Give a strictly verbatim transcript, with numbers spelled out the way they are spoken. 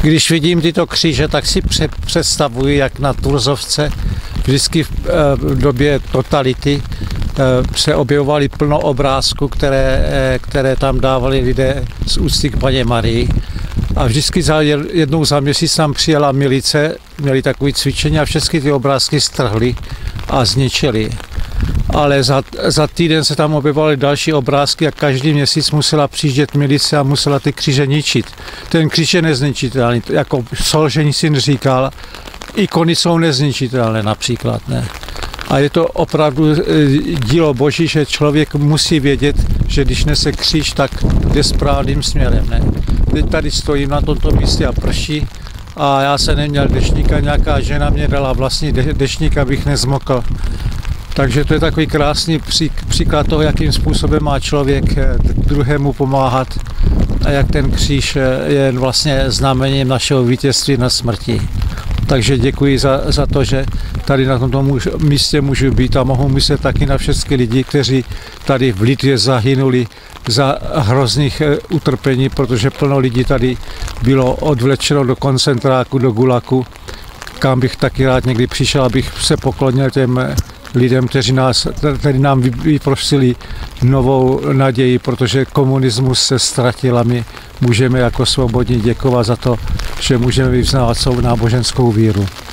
Když vidím tyto kříže, tak si představuji, jak na Turzovce vždycky v, v době totality se objevovaly plno obrázků, které, které tam dávali lidé z úcty k Panně Marii. A vždycky za jednou za měsíc tam přijela milice, měli takové cvičení a všechny ty obrázky strhli a zničili. Ale za, za týden se tam objevovaly další obrázky a každý měsíc musela přijíždět milice a musela ty kříže ničit. Ten kříž je nezničitelný, jako Solženicyn říkal, ikony jsou nezničitelné například, ne. A je to opravdu dílo Boží, že člověk musí vědět, že když nese kříž, tak jde správným směrem, ne. Teď tady stojím na tomto místě a prší a já jsem neměl deštníka, nějaká žena mě dala vlastní deštník, abych nezmokl. Takže to je takový krásný příklad toho, jakým způsobem má člověk druhému pomáhat a jak ten kříž je vlastně znamením našeho vítězství nad smrtí. Takže děkuji za, za to, že tady na tomto můž, místě můžu být a mohu myslet taky na všechny lidi, kteří tady v Litvě zahynuli za hrozných utrpení, protože plno lidí tady bylo odvlečeno do koncentráku, do gulaku, kam bych taky rád někdy přišel, abych se poklonil těm lidem, kteří nás, kteří nám vyprosili novou naději, protože komunismus se ztratil a my můžeme jako svobodní děkovat za to, že můžeme vyznávat svou náboženskou víru.